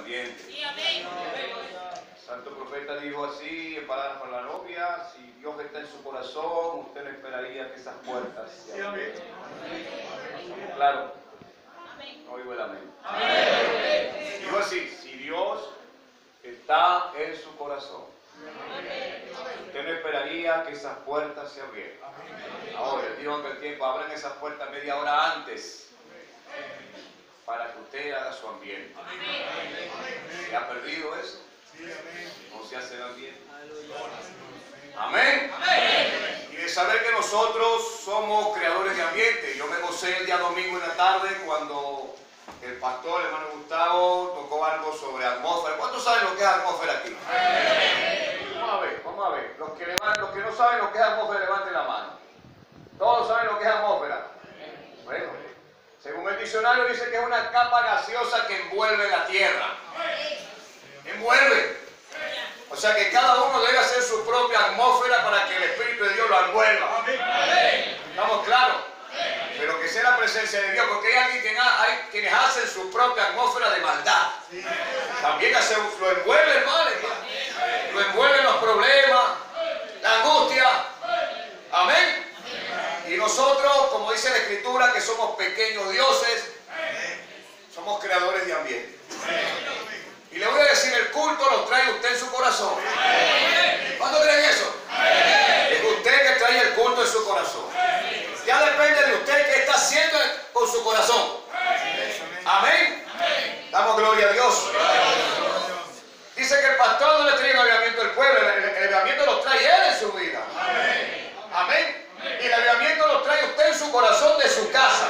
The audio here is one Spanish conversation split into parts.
ambiente. Sí, amén. El santo profeta dijo así, en palabras para la novia: si Dios está en su corazón, usted no esperaría que esas puertas se abrieran. Claro. No oigo el amén. Dijo así: si Dios está en su corazón, usted no esperaría que esas puertas se abrieran. Ahora, dijo que el tiempo abran esas puertas media hora antes para que usted haga su ambiente. ¿Se ha perdido eso? ¿No se hace el ambiente? Amén. Y de saber que nosotros somos creadores de ambiente. Yo me gocé el día domingo en la tarde cuando el pastor, el hermano Gustavo, tocó algo sobre atmósfera. ¿Cuántos saben lo que es atmósfera aquí? Vamos a ver. Los que no saben lo que es atmósfera, levanten la mano. ¿Todos saben lo que es atmósfera? Bueno, según el diccionario dice que es una capa gaseosa que envuelve la tierra. Envuelve. O sea que cada uno debe hacer su propia atmósfera para que el Espíritu de Dios lo envuelva. ¿Estamos claros? Pero que sea la presencia de Dios, porque hay quienes hacen su propia atmósfera de maldad. También lo envuelve el mal, lo envuelven los problemas, la angustia. Amén. Y nosotros, como dice la Escritura, que somos pequeños dioses, somos creadores de ambiente. Y le voy a decir, el culto lo trae usted en su corazón. ¿Cuántos creen eso? Es usted que trae el culto en su corazón. Ya depende de usted qué está haciendo con su corazón. Amén. Damos gloria a Dios. Dice que el pastor no le trae el avivamiento del pueblo, el avivamiento lo trae él en su vida. Amén. Y el avivamiento lo trae usted en su corazón de su casa.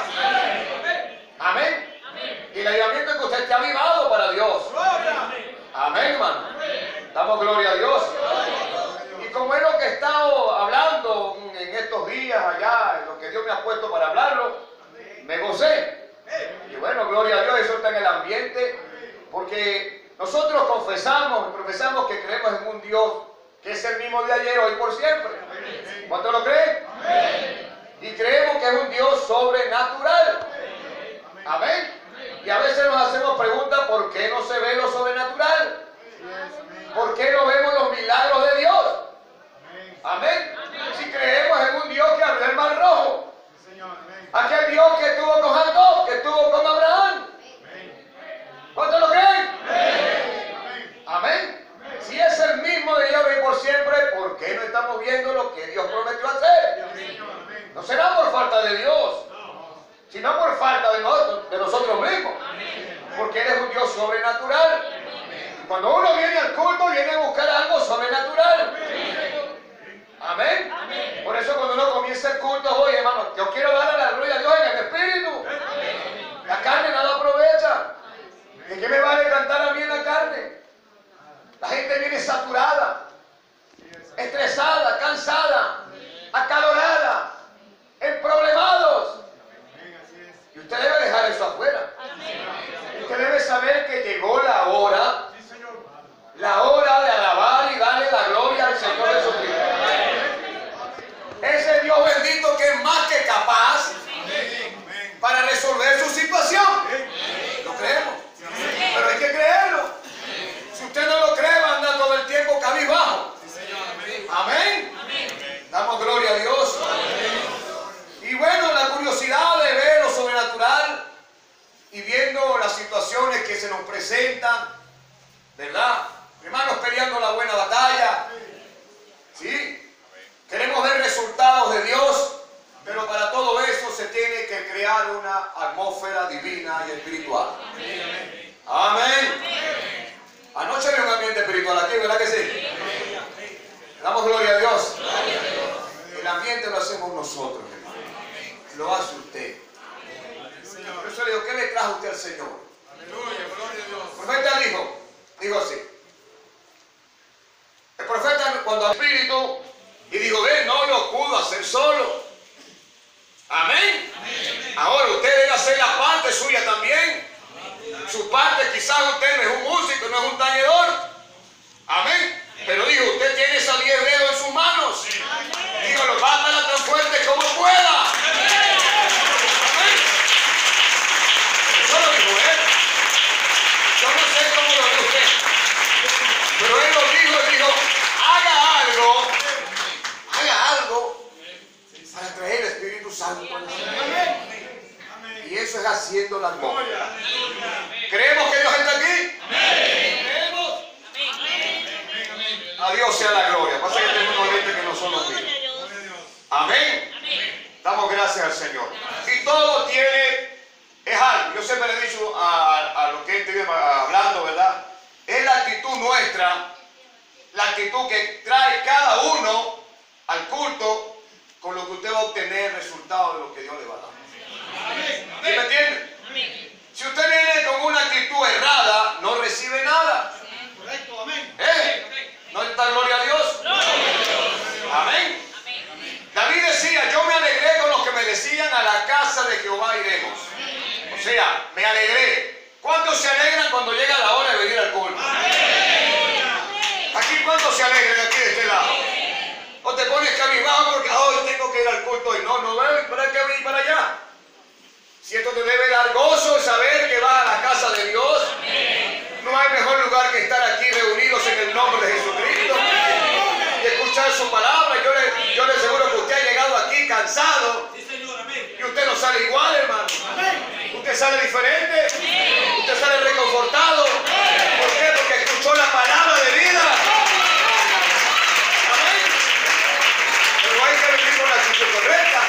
Amén. Y el avivamiento es que usted esté avivado para Dios. Amén, hermano. Damos gloria a Dios. Y como es lo que he estado hablando en estos días allá, en lo que Dios me ha puesto para hablarlo, me gocé. Y bueno, gloria a Dios, eso está en el ambiente, porque nosotros profesamos que creemos en un Dios que es el mismo de ayer, hoy, por siempre. ¿Cuántos lo creen? Y creemos que es un Dios sobrenatural. Amén. Y a veces nos hacemos preguntas: ¿por qué no se ve lo sobrenatural? ¿Por qué no vemos los milagros de Dios? Amén. Si creemos en un Dios que abrió el mar rojo, aquel Dios que estuvo con Jacob, que estuvo con Abraham. ¿Cuántos lo creen? Amén. Si es el mismo de Dios y por siempre, ¿por qué no estamos viendo lo que Dios prometió hacer? No será por falta de Dios, sino por falta de nosotros mismos. Porque Él es un Dios sobrenatural. Cuando uno viene al culto, viene a buscar algo sobrenatural. Amén. Por eso cuando uno comienza el culto, oye, hermano, yo quiero darle la gloria a Dios en el Espíritu. La carne nada aprovecha. ¿De qué me vale cantar a mí en la carne? La gente viene saturada, estresada, cansada, acalorada, emproblemados. Y usted debe dejar eso afuera. Usted debe saber que llegó la hora de alabar y darle la gloria al Señor Jesucristo. Ese Dios bendito que es más que capaz para resolver su situación. ¿Lo creemos? Pero hay que creerlo. Si usted no lo cree, va a andar todo el tiempo cabizbajo. Amén. Damos gloria a Dios. Y bueno, la curiosidad de ver lo sobrenatural y viendo las situaciones que se nos presentan, ¿verdad? Hermanos, peleando la buena batalla. ¿Sí? Queremos ver resultados de Dios, pero para todo eso se tiene que crear una atmósfera divina y espiritual. Amén. Anoche había un ambiente espiritual aquí, ¿verdad que sí? Damos gloria a Dios. El ambiente lo hacemos nosotros, hermano. Lo hace usted. Por eso le digo, ¿qué le trajo usted al Señor? El profeta dijo así. El profeta, cuando al Espíritu, y dijo, no lo pudo hacer solo. Amén. Ahora usted debe hacer la parte suya también. Su parte, quizás usted no es un músico, no es un tañedor. Amén. Pero dijo, usted tiene esos 10 dedos en sus manos. Dígalo, bátala tan fuerte como pueda. Amén. Eso lo dijo él. Yo no sé cómo lo haciendo la atmósfera. ¿Creemos que Dios está aquí? ¿Creemos? A Dios sea la gloria. Pasa que tengo unos lentes que no son los míos. Amén. Damos gracias al Señor. Y todo tiene, es algo. Yo siempre le he dicho a los que estoy hablando, ¿verdad? Es la actitud nuestra, la actitud que trae cada uno al culto, con lo que usted va a obtener resultado de lo que Dios le va a dar. ¿Sí me entiende? Si usted viene con una actitud errada, no recibe nada. Correcto, amén. ¿No está gloria a Dios? Amén. David decía, yo me alegré con los que me decían, a la casa de Jehová iremos. O sea, me alegré. ¿Cuántos se alegran cuando llega la hora de venir al culto? Aquí, ¿cuántos se alegran aquí de este lado? O te pones cabizbajo porque hoy tengo que ir al culto y no ves, ¿para qué venir para allá? Si esto te debe dar gozo, saber que vas a la casa de Dios. No hay mejor lugar que estar aquí reunidos en el nombre de Jesucristo y escuchar su palabra. Yo le aseguro que usted ha llegado aquí cansado y usted no sale igual, hermano. Usted sale diferente, usted sale reconfortado. ¿Por qué? Porque escuchó la palabra de vida. Amén. Pero hay que venir con la actitud correcta,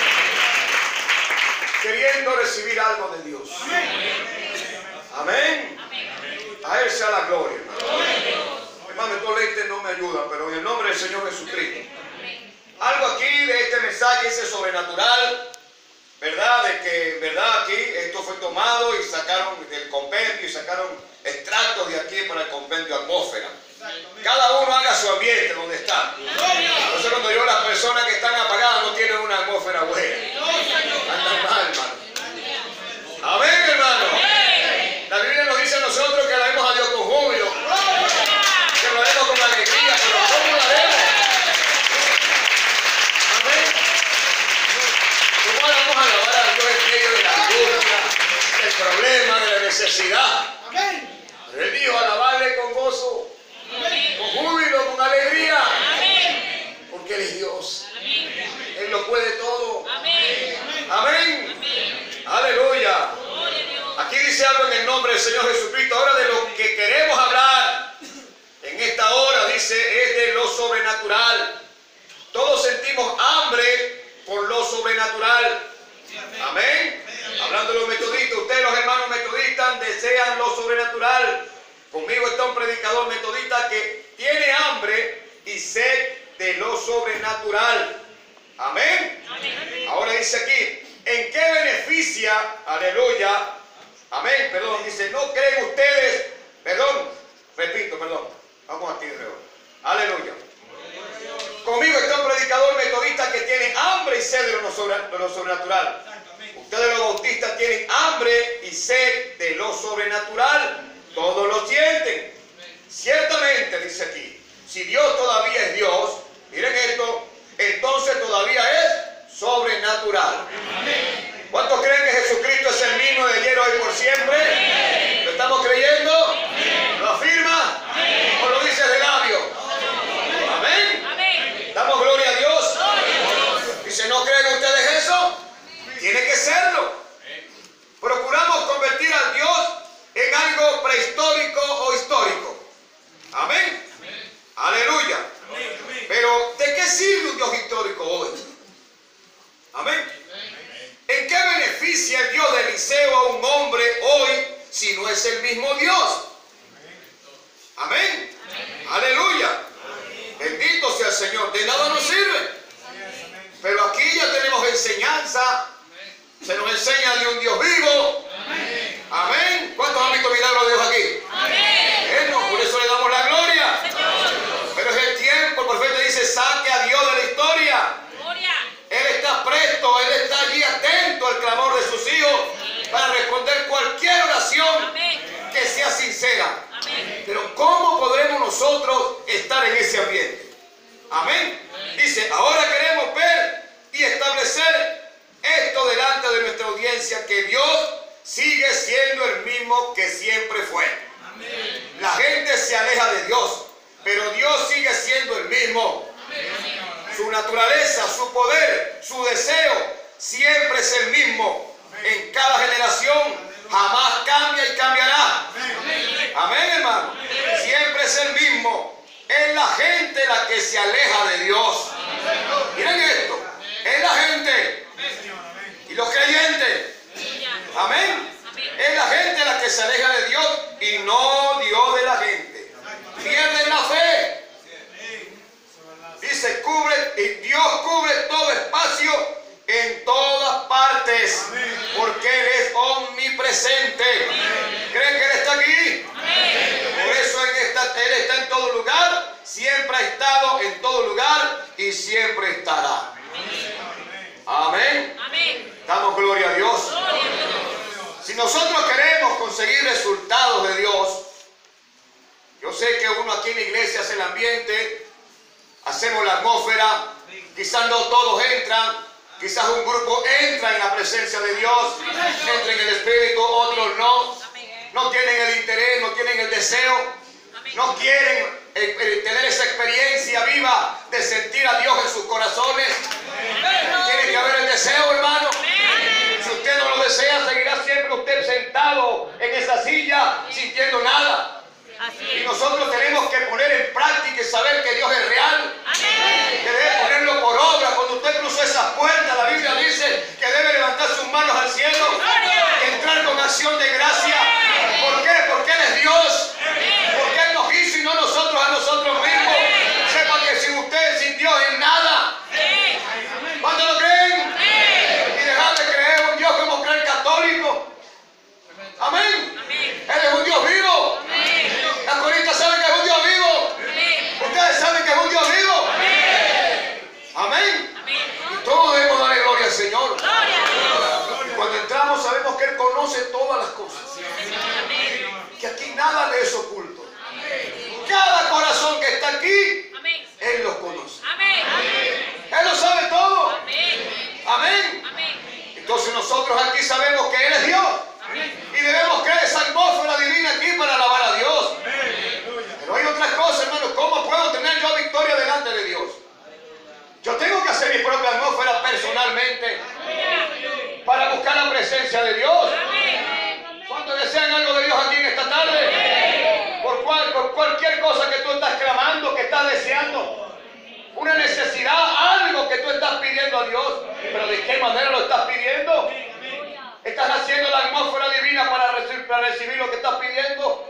queriendo recibir algo de Dios. Amén. A Él sea la gloria, hermano. Hermano, estos lentes no me ayudan, pero en el nombre del Señor Jesucristo. Algo aquí de este mensaje, ese sobrenatural, ¿verdad? De que, ¿verdad? Aquí esto fue tomado y sacaron del compendio y sacaron extractos de aquí para el compendio atmósfera. Cada uno haga su ambiente donde está. Entonces cuando digo las personas que están apagadas no tienen una atmósfera buena. Andan mal, hermano. Amén, hermano. La Biblia nos dice a nosotros que alabemos a Dios con júbilo, que lo haremos con alegría, pero ¿cómo lo haremos? Amén. ¿Cómo vamos a alabar a Dios en medio de la angustia, del problema, de la necesidad? Amén. Pero Él dijo, alabarle con gozo, con júbilo, con alegría, porque Él es Dios. Él lo puede todo. Amén. Aleluya. Aquí dice algo en el nombre del Señor Jesucristo. Ahora de lo que queremos hablar en esta hora, dice, es de lo sobrenatural. Todos sentimos hambre por lo sobrenatural. Amén. Hablando de los metodistas, ustedes los hermanos metodistas desean lo sobrenatural. Conmigo está un predicador metodista que tiene hambre y sed de lo sobrenatural. Amén. Ahora dice aquí, ¿en qué beneficia? Aleluya. Amén, perdón, dice, ¿no creen ustedes? Repito, vamos aquí de nuevo. Aleluya. Conmigo está un predicador metodista que tiene hambre y sed de lo sobrenatural. Ustedes los bautistas tienen hambre y sed de lo sobrenatural. Todos lo sienten. Ciertamente, dice aquí, si Dios todavía es Dios, miren esto, entonces todavía es sobrenatural. ¿Cuántos creen que Jesucristo es el mismo de ayer, hoy, por siempre? ¿Lo estamos creyendo? ¿Lo afirma? ¿O lo dice de labio? Amén. Damos gloria a Dios. Dice, ¿no creen ustedes eso? Tiene que serlo. Procuramos convertir a Dios en algo prehistórico o histórico. Amén. Aleluya. Pero ¿de qué sirve un Dios histórico hoy? Amén. ¿En qué beneficia el Dios de Eliseo a un hombre hoy si no es el mismo Dios? Amén. Aleluya. Bendito sea el Señor. De nada nos sirve. Pero aquí ya tenemos enseñanza. Se nos enseña de un Dios vivo. Amén. ¿Cuántos han visto milagros de Dios aquí? Bueno, por eso le damos la gloria. Pero es el tiempo. El profeta dice, saque a Dios de la historia. Él está presto, Él está allí atento al clamor de sus hijos para responder cualquier oración que sea sincera. Pero ¿cómo podremos nosotros estar en ese ambiente? Amén. Dice, ahora queremos ver y establecer esto delante de nuestra audiencia, que Dios sigue siendo el mismo que siempre fue. La gente se aleja de Dios, pero Dios sigue siendo el mismo. Su naturaleza, su poder, su deseo, siempre es el mismo. en cada generación, jamás cambia y cambiará. Amén, hermano. Siempre es el mismo. Es la gente la que se aleja de Dios. Miren esto. Es la gente y los creyentes. Amén. Es la gente la que se aleja de Dios y no Dios de la gente. Pierden la fe. Dice, Dios cubre todo espacio en todas partes, porque Él es omnipresente. ¿Creen que Él está aquí? Por eso Él está en todo lugar, siempre ha estado en todo lugar y siempre estará. Amén. Damos gloria a Dios. Si nosotros queremos conseguir resultados de Dios, yo sé que uno aquí en la iglesia hace el ambiente, hacemos la atmósfera, quizás no todos entran, quizás un grupo entra en la presencia de Dios, entra en el Espíritu, otros no tienen el interés, no tienen el deseo, no quieren tener esa experiencia viva de sentir a Dios en sus corazones. Tiene que haber el deseo, hermano. Si usted no lo desea, seguirá siempre usted sentado en esa silla sintiendo nada. Y nosotros tenemos que poner en práctica y saber que Dios es real. Que debe ponerlo por obra. Cuando usted cruzó esas puertas, la Biblia dice que debe levantar sus manos al cielo, entrar con acción de gracia. ¿Por qué? Porque Él es Dios. Porque Él nos hizo y no nosotros a nosotros mismos. Sepa que sin usted, sin Dios, es nada. ¿Cuántos lo creen? Y dejar de creer en un Dios como cree el católico. Amén. Él es un Dios vivo. Las coristas saben que es un Dios vivo. Ustedes saben que es un Dios vivo. Amén. Y todos debemos darle gloria al Señor. Y cuando entramos sabemos que Él conoce todas las cosas. Que aquí nada le es oculto. Cada corazón que está aquí, Él los conoce. Él lo sabe todo. Amén. Entonces nosotros aquí sabemos que Él es Dios. Y debemos crear esa atmósfera divina aquí para alabar a Dios. Pero hay otras cosas, hermanos. ¿Cómo puedo tener yo victoria delante de Dios? Yo tengo que hacer mi propia atmósfera personalmente para buscar la presencia de Dios. ¿Cuántos desean algo de Dios aquí en esta tarde? Por cualquier cosa que tú estás clamando, que estás deseando, una necesidad, algo que tú estás pidiendo a Dios. ¿Pero de qué manera lo estás pidiendo? ¿Estás haciendo la atmósfera divina para recibir lo que estás pidiendo?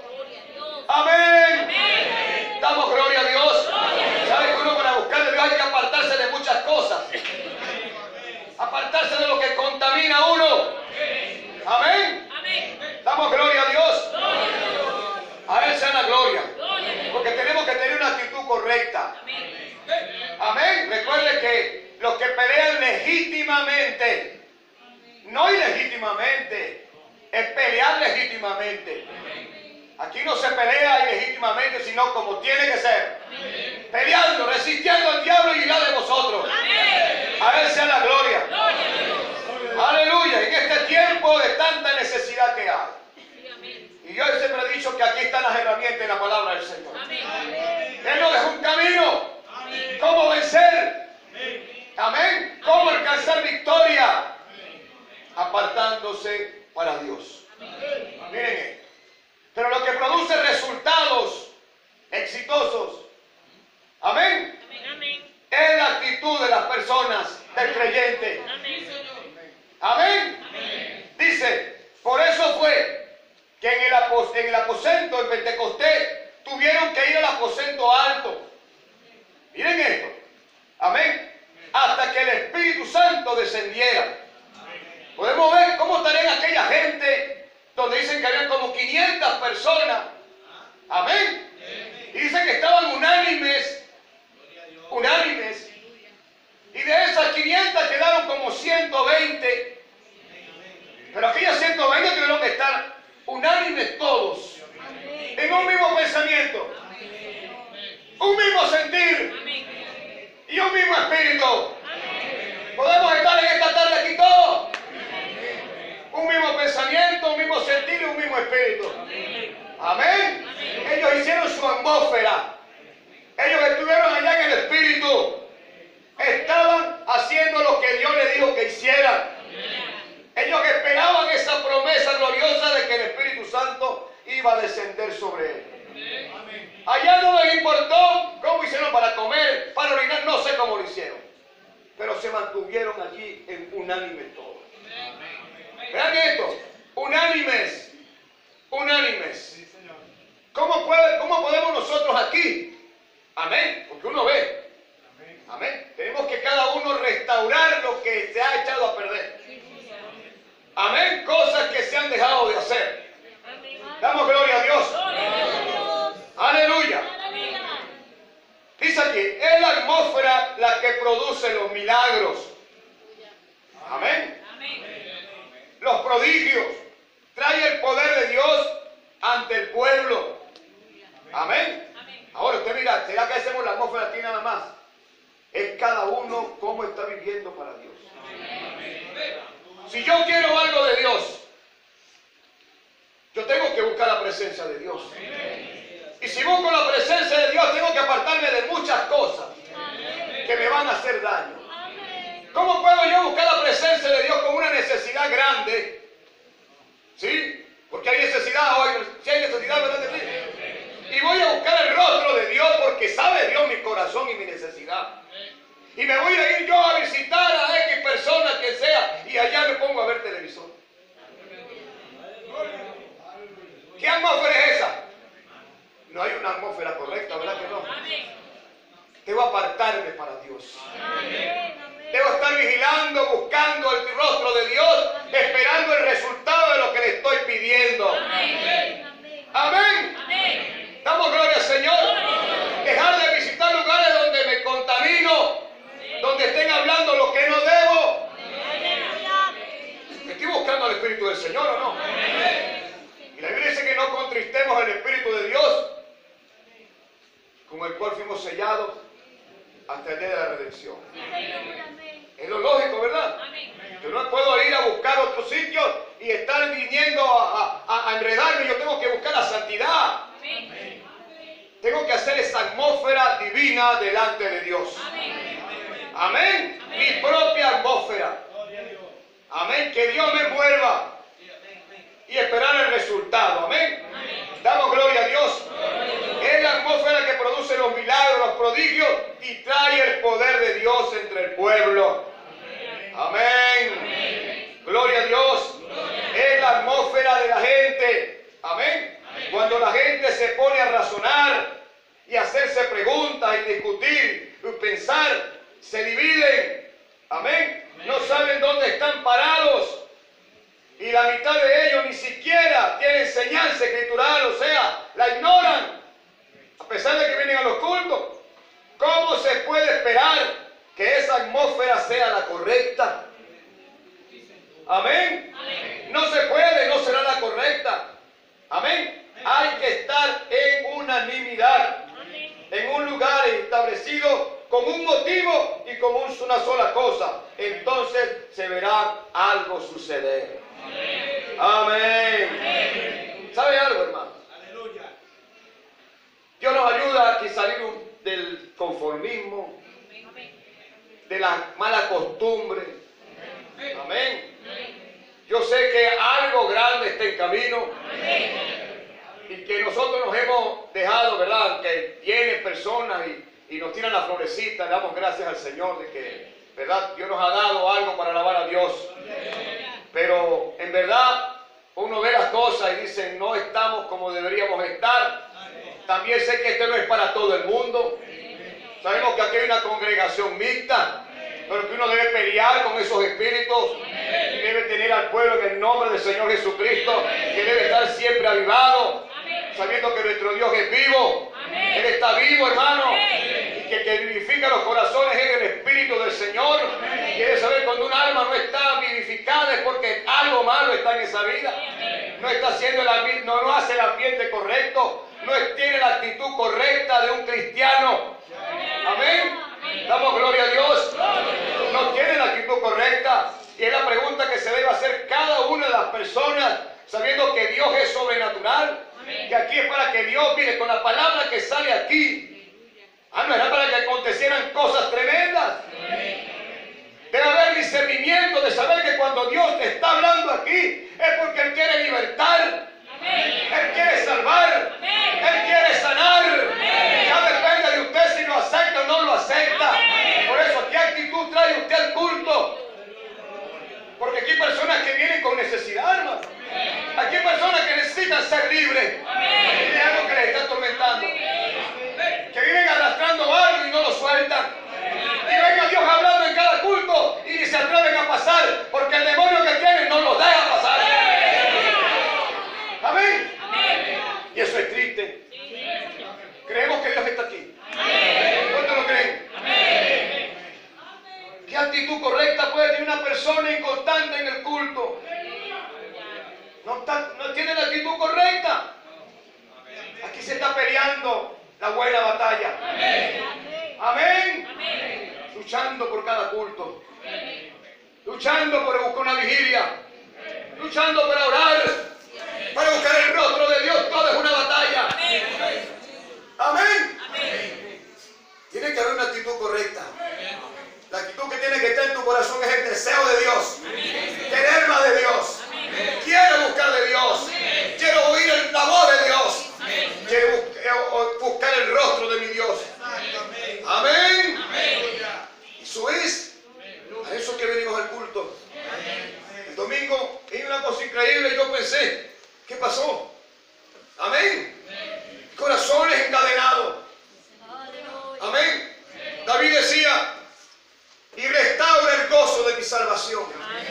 Amén. Damos gloria a Dios. ¿Sabes que uno para buscar a Dios hay que apartarse de muchas cosas? Apartarse de lo que contamina a uno. Amén. Damos gloria a Dios. A Él sea la gloria. Porque tenemos que tener una actitud correcta. Amén. Recuerde que los que pelean legítimamente, no ilegítimamente, es pelear legítimamente. Aquí no se pelea ilegítimamente, sino como tiene que ser. Peleando, resistiendo al diablo y irá de vosotros. A Él sea la gloria. Aleluya. En este tiempo de tanta necesidad que hay. Y yo siempre he dicho que aquí están las herramientas en la palabra del Señor. Él nos dejó un camino. ¿Cómo vencer? Amén. ¿Cómo alcanzar victoria? Apartándose para Dios. Miren esto. Pero lo que produce resultados exitosos, amén, es la actitud de las personas, del creyente. Amén. Dice, por eso fue que en el aposento en Pentecostés tuvieron que ir al aposento alto. Miren esto. Amén. Hasta que el Espíritu Santo descendiera. Podemos ver cómo estaría aquella gente donde dicen que habían como 500 personas. Amén. Y dicen que estaban unánimes. Y de esas 500 quedaron como 120. Pero aquellas 120 tuvieron que estar unánimes todos. En un mismo pensamiento. Un mismo sentir. Y un mismo espíritu. Podemos estar en esta tarde aquí todos. Un mismo pensamiento, un mismo sentir y un mismo espíritu. Amén. Ellos hicieron su atmósfera. Ellos estuvieron allá en el espíritu. Estaban haciendo lo que Dios les dijo que hicieran. Ellos esperaban iba a descender sobre él. Allá no les importó cómo hicieron para comer, para orinar, no sé cómo lo hicieron. Pero se mantuvieron allí en unánime todos. Vean esto, unánimes, unánimes. ¿Cómo podemos nosotros aquí? Amén, porque uno ve. Amén. Tenemos que cada uno restaurar lo que se ha echado a perder. Amén, cosas que se han dejado de hacer. Damos gloria a Dios. Aleluya. Dice aquí, es la atmósfera la que produce los milagros. Amén. Los prodigios. Trae el poder de Dios ante el pueblo. Amén. Ahora usted mira, ¿será que hacemos la atmósfera aquí nada más? Es cada uno cómo está viviendo para Dios. Si yo quiero algo de Dios, yo tengo que buscar la presencia de Dios. Y si busco la presencia de Dios, tengo que apartarme de muchas cosas que me van a hacer daño. ¿Cómo puedo yo buscar la presencia de Dios con una necesidad grande? ¿Sí? Porque hay necesidad hoy. Si hay necesidad, ¿verdad que sí? Y voy a buscar el rostro de Dios porque sabe Dios mi corazón y mi necesidad. Y me voy a ir yo a visitar a X persona que sea y allá me pongo a ver televisor. ¿Qué atmósfera es esa? No hay una atmósfera correcta, ¿verdad que no? Debo apartarme para Dios. Debo estar vigilando, buscando el rostro de Dios, esperando el resultado de lo que le estoy pidiendo. Amén. Damos gloria al Señor. Dejar de visitar lugares donde me contamino, donde estén hablando lo que no debo. ¿Estoy buscando al Espíritu del Señor o no? Y la Biblia dice que no contristemos el Espíritu de Dios, con el cual fuimos sellados hasta el día de la redención. Es lo lógico, ¿verdad? Yo no puedo ir a buscar otro sitio y estar viniendo a enredarme. Yo tengo que buscar la santidad. Tengo que hacer esa atmósfera divina delante de Dios. Amén. Mi propia atmósfera. Amén. Que Dios me envuelva y esperar el resultado. Amén. Damos gloria a Dios. Es la atmósfera que produce los milagros, los prodigios y trae el poder de Dios entre el pueblo. Amén. Gloria a Dios. Es la atmósfera de la gente. Amén. Cuando la gente se pone a razonar y hacerse preguntas y discutir y pensar, se dividen. Amén. No saben dónde están parados. Y la mitad de ellos ni siquiera tienen enseñanza escritural, o sea, la ignoran. A pesar de que vienen a los cultos. ¿Cómo se puede esperar que esa atmósfera sea la correcta? Amén. No se puede, no será la correcta. Amén. Hay que estar en unanimidad, en un lugar establecido con un motivo y con una sola cosa. Entonces se verá algo suceder. Amén. ¿Sabe algo, hermano? Dios nos ayuda a salir del conformismo, de las malas costumbres. Amén. Yo sé que algo grande está en camino y que nosotros nos hemos dejado, ¿verdad? Que vienen personas y nos tiran la florecita. Le damos gracias al Señor de que, ¿verdad? Dios nos ha dado algo para alabar a Dios. Pero en verdad uno ve las cosas y dice, no estamos como deberíamos estar. También sé que esto no es para todo el mundo. Sabemos que aquí hay una congregación mixta, pero que uno debe pelear con esos espíritus y debe tener al pueblo en el nombre del Señor Jesucristo, que debe estar siempre avivado, sabiendo que nuestro Dios es vivo. Él está vivo, hermano, y que vivifica los corazones es el Espíritu del Señor. Quiere saber cuando un alma no está vivificada es porque algo malo está en esa vida. No está haciendo no hace el ambiente correcto, no tiene la actitud correcta de un cristiano. Amén. Damos gloria a Dios. No tiene la actitud correcta. Y es la pregunta que se debe hacer cada una de las personas, sabiendo que Dios es sobrenatural. Que aquí es para que Dios, mire, con la palabra que sale aquí, no era para que acontecieran cosas tremendas. Debe haber discernimiento de saber que cuando Dios te está hablando aquí es porque Él quiere libertar. Él quiere salvar. se está peleando la buena batalla. Amén. Luchando por cada culto. Luchando por buscar una vigilia. Luchando para orar. Para buscar el rostro de Dios. Todo es una batalla. Amén. Tiene que haber una actitud correcta. La actitud que tiene que estar en tu corazón es el deseo de Dios. Querer más de Dios. Quiero buscar de Dios. Quiero oír la voz de Dios. Quiero buscar el rostro de mi Dios. Amén. Eso es. A eso que venimos al culto. El domingo hay una cosa increíble. Yo pensé, ¿qué pasó? Amén. Corazones encadenados. Amén. David decía, y restaura el gozo de mi salvación.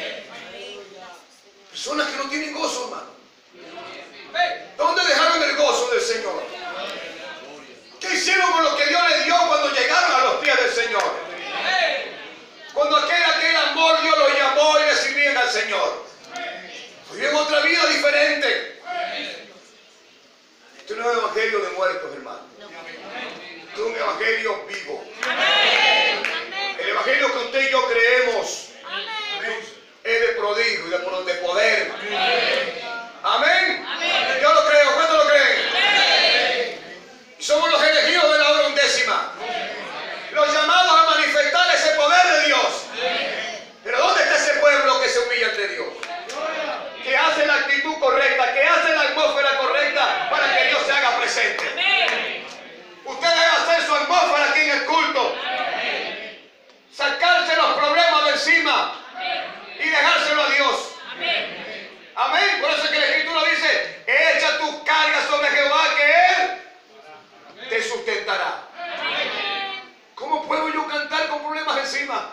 Personas que no tienen gozo, hermano. ¿Dónde dejaron el gozo del Señor? ¿Qué hicieron con lo que Dios les dio cuando llegaron a los pies del Señor? Cuando aquel amor Dios los llamó y le sirvieron al Señor. Viven otra vida diferente. Esto no es un evangelio de muertos, hermano. Esto es un evangelio vivo. El evangelio que usted y yo creemos es de prodigio y de poder. Amén. Yo lo creo. ¿Cuántos lo creen? Y somos los elegidos de la hora undécima. Los llamados a manifestar ese poder de Dios. Pero ¿dónde está ese pueblo que se humilla ante Dios? Que hace la actitud correcta, que hace la atmósfera correcta para que Dios se haga presente. Usted debe hacer su atmósfera aquí en el culto. Sacarse los problemas de encima y dejárselo a Dios. Amén. Por eso es que la Escritura dice, echa tus cargas sobre Jehová, que Él te sustentará. ¿Cómo puedo yo cantar con problemas encima?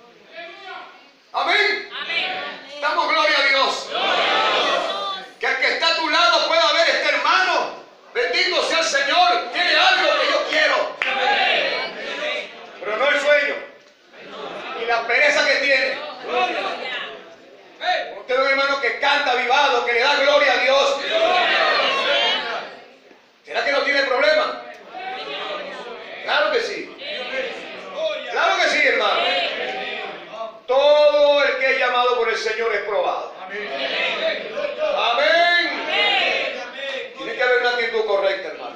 Amén. Damos gloria a Dios. Que el que está a tu lado pueda ver este hermano. Bendito sea el Señor. Tiene algo que yo quiero. Pero no el sueño. Y la pereza que tiene. Usted ve un hermano que canta avivado, que le da gloria a Dios. ¿Será que no tiene problema? Claro que sí. Claro que sí, hermano. Todo el que es llamado por el Señor es probado. Amén. Tiene que haber una actitud correcta, hermano.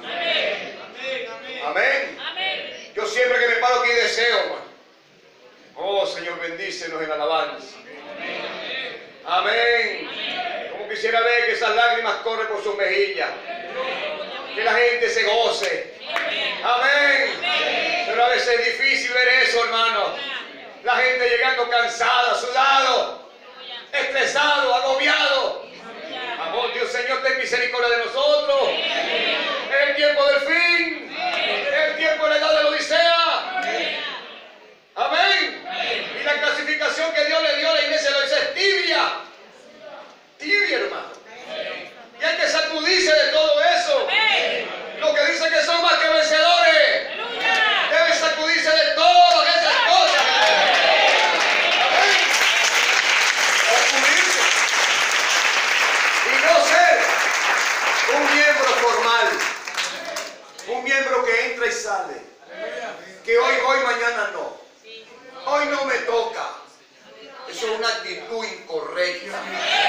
Amén. Yo siempre que me paro aquí deseo, hermano. Oh, Señor, bendícenos en alabanza. Amén. Como quisiera ver que esas lágrimas corren por sus mejillas. Que la gente se goce. Amén. Pero a veces es difícil ver eso, hermano. La gente llegando cansada, sudado, estresado, agobiado. Amor, Dios Señor, ten misericordia de nosotros. Es el tiempo del fin. Es el tiempo de la edad de la Odisea. Amén. Y la clasificación que Dios le dio a la iglesia lo dice es tibia. Tibia, hermano. Y hay que sacudirse de todo eso. Lo que dice que son más que vencedores. Deben sacudirse de todas esas cosas. Amén. Sacudirse. Y no ser un miembro formal. Un miembro que entra y sale. Que hoy voy, mañana no. Hoy no me toca. Eso es una actitud incorrecta.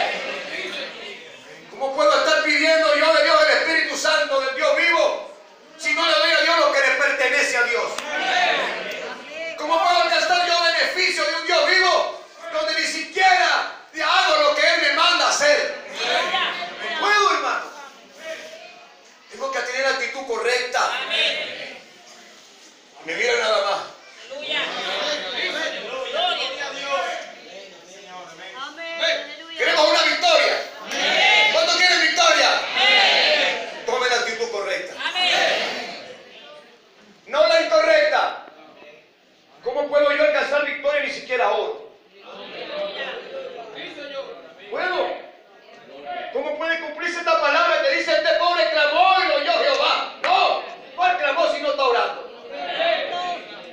¿Cómo puedo estar pidiendo yo de Dios, del Espíritu Santo, del Dios vivo, si no le doy a Dios lo que le pertenece a Dios? ¿Cómo puedo alcanzar yo beneficio de un Dios vivo donde ni siquiera hago lo que Él me manda hacer? No puedo, hermano. Tengo que tener la actitud correcta. Me mira nada más. Queremos una victoria. ¿Cuántos quieren victoria? Tome la actitud correcta. No la incorrecta. ¿Cómo puedo yo alcanzar victoria ni siquiera oro? ¿Puedo? ¿Cómo puede cumplirse esta palabra que dice este pobre clamó y lo oyó Jehová? No. ¿Cuál clamó si no está orando?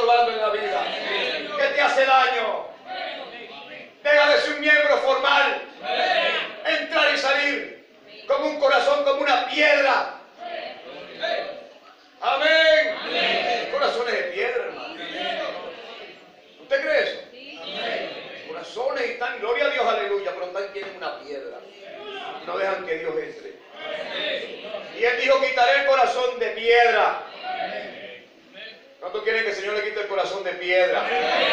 estorbando en la vida, que te hace daño. Deja de ser un miembro formal, entrar y salir, como un corazón, como una piedra. Amén. Corazones de piedra, hermano. ¿Usted cree eso? Corazones y están, gloria a Dios, aleluya, pero también tienen una piedra. No dejan que Dios entre. Y Él dijo, quitaré el corazón de piedra. ¿Cuántos quieren que el Señor le quite el corazón de piedra?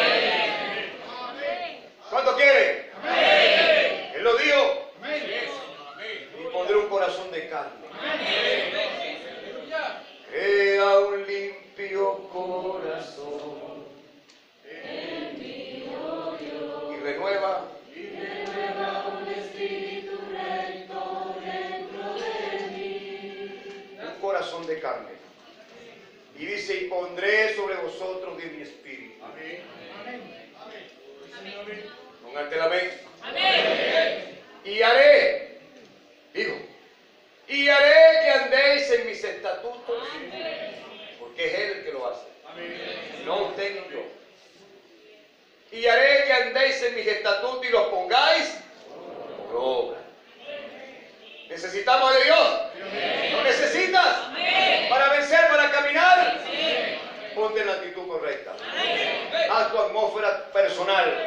¿Cuántos quieren? Él lo dijo. Y pondré un corazón de carne. Crea un limpio corazón en mí, oh Dios, y renueva un espíritu recto dentro de mí. Un corazón de carne. Y dice, y pondré sobre vosotros de mi espíritu. Amén. Póngate la amén. Amén. Y haré, digo, y haré que andéis en mis estatutos, porque es Él el que lo hace, no usted ni yo. Y haré que andéis en mis estatutos y los pongáis por obra. ¿Necesitamos de Dios? ¿Lo necesitas? Para vencer, para caminar. Ponte en la actitud correcta. Haz tu atmósfera personal.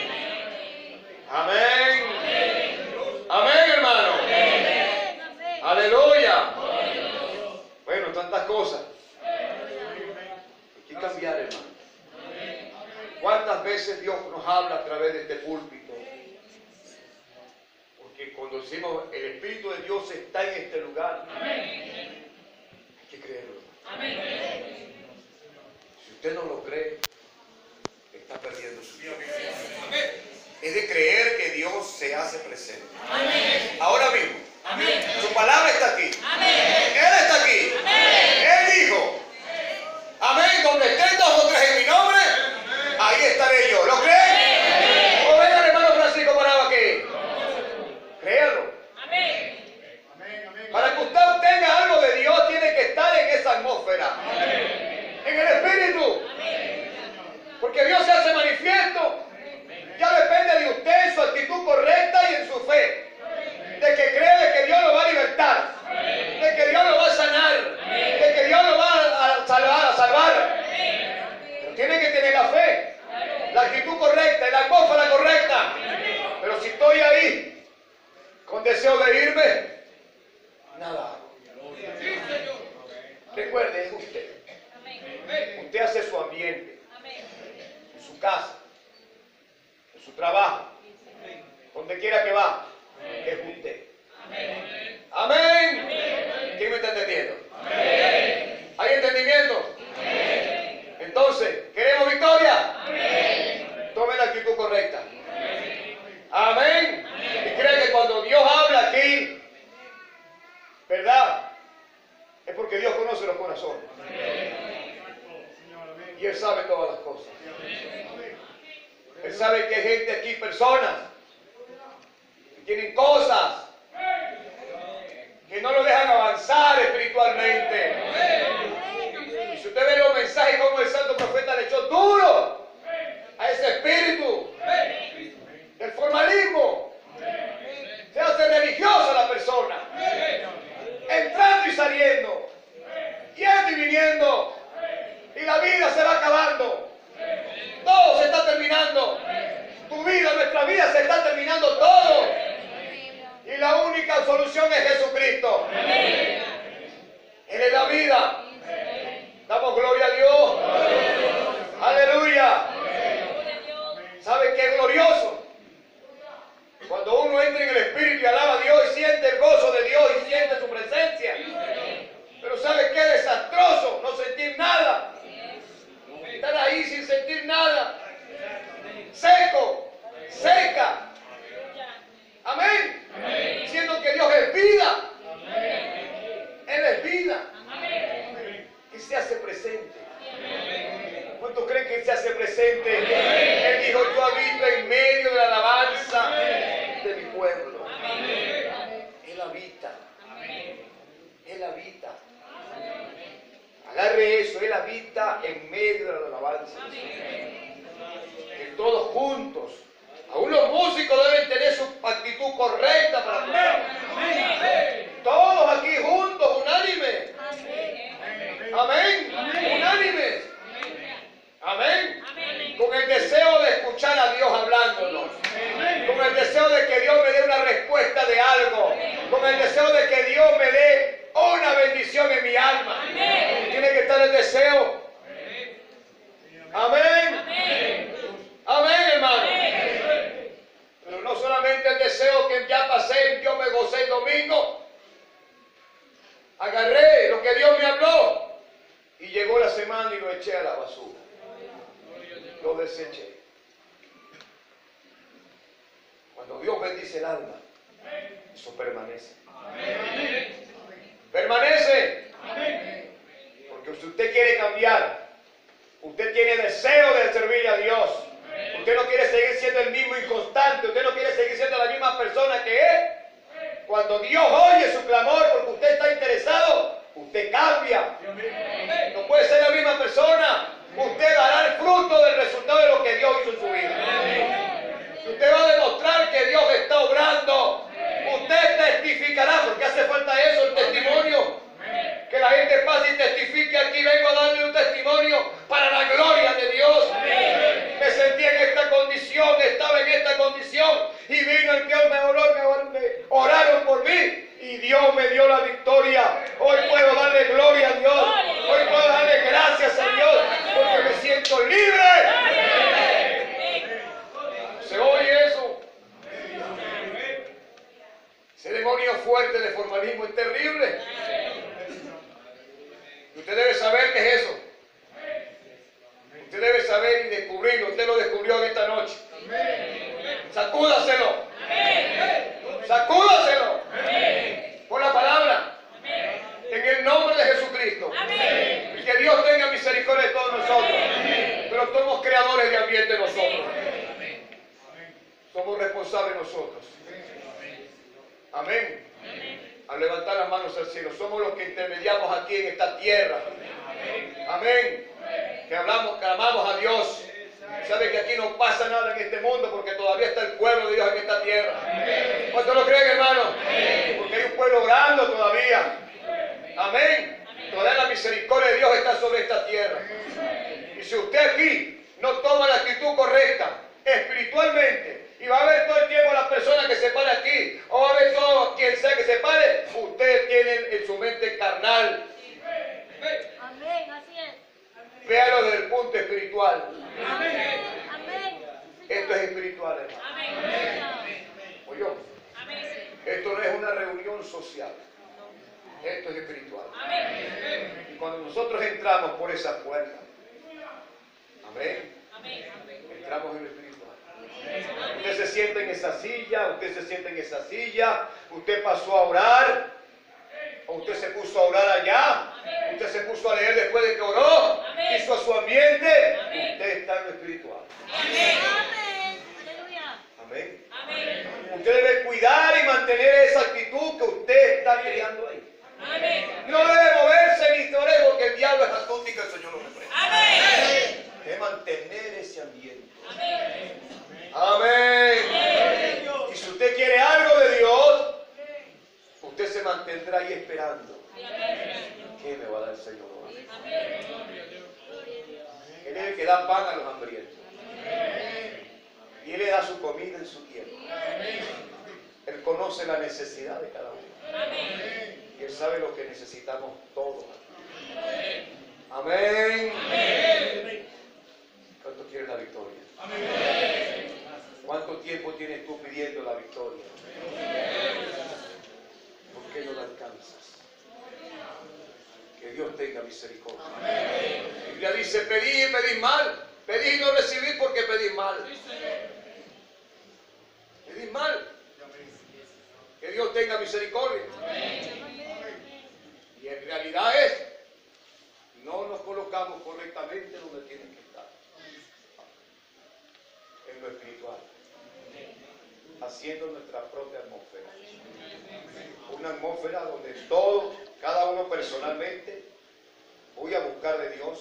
Amén. Amén, hermano. Aleluya. Bueno, tantas cosas. Hay que cambiar, hermano. ¿Cuántas veces Dios nos habla a través de este púlpito? Porque cuando decimos el Espíritu de Dios está en este lugar, hay que creerlo. Si usted no lo cree, está perdiendo su tiempo. Es de creer que Dios se hace presente. Ahora mismo. Su palabra está aquí. Él está aquí. Él dijo, amén, donde estén 2 o 3 en mi nombre, ahí estaré yo. ¿Lo creen? O venga el hermano Francisco parado aquí. Créalo. Para que usted obtenga algo de Dios, tiene que estar en esa atmósfera. En el Espíritu. Porque Dios se hace manifiesto. Ya depende de usted en su actitud correcta y en su fe. De que cree de que Dios lo va a libertar. De que Dios lo va a sanar. De que Dios lo va a salvar. Pero tiene que tener la fe. La actitud correcta, la atmósfera correcta. Pero si estoy ahí con deseo de irme, nada hago. Recuerde, es usted. Usted hace su ambiente. En su casa. En su trabajo. Donde quiera que va. Es usted. Amén. ¿Quién me está entendiendo? ¿Hay entendimiento? Entonces, ¿queremos victoria? Tome la actitud correcta. Amén. Y cree que cuando Dios habla aquí, ¿verdad? Es porque Dios conoce los corazones. Y Él sabe todas las cosas. Él sabe que hay gente aquí, personas, que tienen cosas que no lo dejan avanzar espiritualmente. Y si usted ve los mensajes como el santo profeta le echó duro a ese espíritu del formalismo, se hace religiosa la persona, entrando y saliendo, yendo y viniendo, y la vida se va acabando, todo se está terminando, tu vida, nuestra vida se está terminando todo, y la única solución es Jesucristo. Él es la vida. Damos gloria a Dios. Aleluya. ¿Sabe qué es glorioso? Cuando uno entra en el Espíritu y alaba a Dios y siente el gozo de Dios y siente su presencia. Pero ¿sabe qué es desastroso? No sentir nada. Estar ahí sin sentir nada. Seco, seca. Amén. Diciendo que Dios es vida. Él es vida. Que se hace presente. ¿Cuántos creen que Él se hace presente? Él dijo, yo habito en medio de la alabanza de mi pueblo. Él habita. Él habita. Agarre agarre eso. Él habita en medio de la alabanza. Que todos juntos, aún los músicos deben tener su actitud correcta para tocar. Todos aquí juntos, unánimes. Amén. Unánimes. Amén. Con el deseo de escuchar a Dios hablándonos. Con el deseo de que Dios me dé una respuesta de algo. Con el deseo de que Dios me dé una bendición en mi alma. Tiene que estar el deseo. Amén. Amén, hermano. Pero no solamente el deseo que ya pasé, yo me gocé el domingo. Agarré lo que Dios me habló. Y llegó la semana y lo eché a la basura. Lo deseché. Cuando Dios bendice el alma, eso permanece. Permanece. Porque si usted quiere cambiar, usted tiene deseo de servirle a Dios. Usted no quiere seguir siendo el mismo inconstante. Usted no quiere seguir siendo la misma persona que es. Cuando Dios oye su clamor porque usted está interesado, usted cambia. No puede ser la misma persona. Usted dará el fruto del resultado de lo que Dios hizo en su vida. Usted va a demostrar que Dios está obrando. Usted testificará, porque hace falta eso, el testimonio. Que la gente pase y testifique. Aquí vengo a darle un testimonio para la gloria de Dios. Me sentí en esta condición, estaba en esta condición y vino el que me oró, me oraron por mí y Dios me dio la victoria. Hoy puedo darle gloria a Dios. Hoy puedo darle gracias a Dios porque me siento libre. ¿Se oye eso? Ese demonio fuerte de formalismo es terrible. Usted debe saber qué es eso. Usted debe saber y descubrirlo. Usted lo descubrió en esta noche. Sacúdaselo. Sacúdaselo. Por la palabra. En el nombre de Jesucristo. Y que Dios tenga misericordia de todos nosotros. Pero somos creadores de ambiente nosotros. Somos responsables nosotros. Amén. Al levantar las manos al cielo. Somos los que intermediamos aquí en esta tierra. Amén. Que hablamos, clamamos a Dios. Sabe que aquí no pasa nada en este mundo porque todavía está el pueblo de Dios en esta tierra. ¿Cuántos lo creen, hermano? Porque hay un pueblo orando todavía. Amén. Todavía la misericordia de Dios está sobre esta tierra. Y si usted aquí no toma la actitud correcta espiritualmente, y va a ver todo el tiempo a las personas que se paran aquí, o va a ver todo quien sea que se pare, usted tiene en su mente carnal. Amén, así es. Véalo desde el punto espiritual. Amén. Amén. Esto es espiritual, hermano. Amén. ¿Oyó? Esto no es una reunión social. Esto es espiritual. Y cuando nosotros entramos por esa puerta, amén, entramos en lo espiritual. Usted se sienta en esa silla, usted se sienta en esa silla, usted pasó a orar, o usted se puso a orar allá, usted se puso a leer después de que oró, hizo su ambiente, usted está en lo espiritual. Amén. Aleluya. Amén. Usted debe cuidar y mantener esa actitud que usted está creando ahí. No debe moverse ni llorar porque el diablo es astuto y que el Señor lo reprenda. Debe mantener ese ambiente. Amén. Y si usted quiere algo de Dios, usted se mantendrá ahí esperando. ¿Qué me va a dar el Señor hoy? Él es el que da pan a los hambrientos. Y Él le da su comida en su tiempo. Él conoce la necesidad de cada uno. Y Él sabe lo que necesitamos todos. Amén. ¿Cuánto quieres la victoria? ¿Cuánto tiempo tienes tú pidiendo la victoria? ¿Por qué no la alcanzas? Que Dios tenga misericordia. La Biblia dice, pedí y pedís mal. Pedí y no recibí porque pedís mal. Pedís mal. Que Dios tenga misericordia. Y en realidad es, no nos colocamos correctamente donde tienen que estar. En lo espiritual. Haciendo nuestra propia atmósfera. Una atmósfera donde todos, cada uno personalmente, voy a buscar de Dios.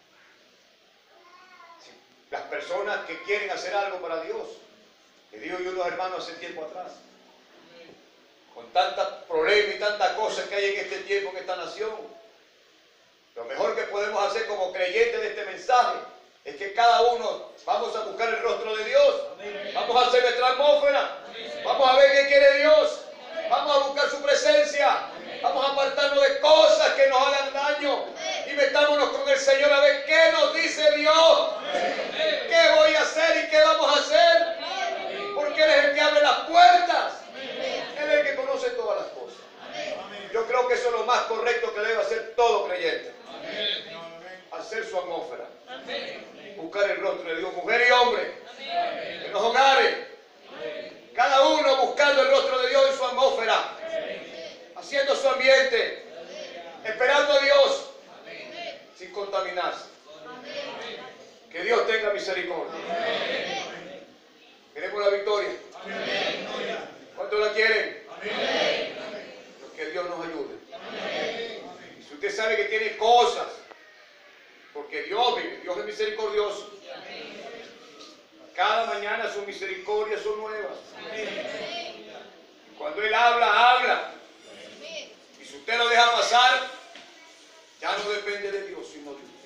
Si las personas que quieren hacer algo para Dios, que digo yo unos hermanos hace tiempo atrás, con tantos problemas y tantas cosas que hay en este tiempo, en esta nación, lo mejor que podemos hacer como creyentes de este mensaje es que cada uno vamos a buscar el rostro de Dios. Vamos a hacer nuestra atmósfera. Vamos a ver qué quiere Dios. Vamos a buscar su presencia. Vamos a apartarnos de cosas que nos hagan daño. Y metámonos con el Señor a ver qué nos dice Dios. ¿Qué voy a hacer y qué vamos a hacer? Porque Él es el que abre las puertas. Él es el que conoce todas las cosas. Yo creo que eso es lo más correcto que debe hacer todo creyente. Hacer su atmósfera. Buscar el rostro de Dios, mujer y hombre. En los hogares. Cada uno buscando el rostro de Dios en su atmósfera. Haciendo su ambiente. Esperando a Dios. Sin contaminarse. Que Dios tenga misericordia. ¿Queremos la victoria? ¿Cuánto la quieren? Que Dios nos ayude. Y si usted sabe que tiene cosas, porque Dios vive, Dios es misericordioso. Cada mañana sus misericordias son nuevas. Cuando Él habla, habla. Y si usted lo deja pasar, ya no depende de Dios, sino de usted.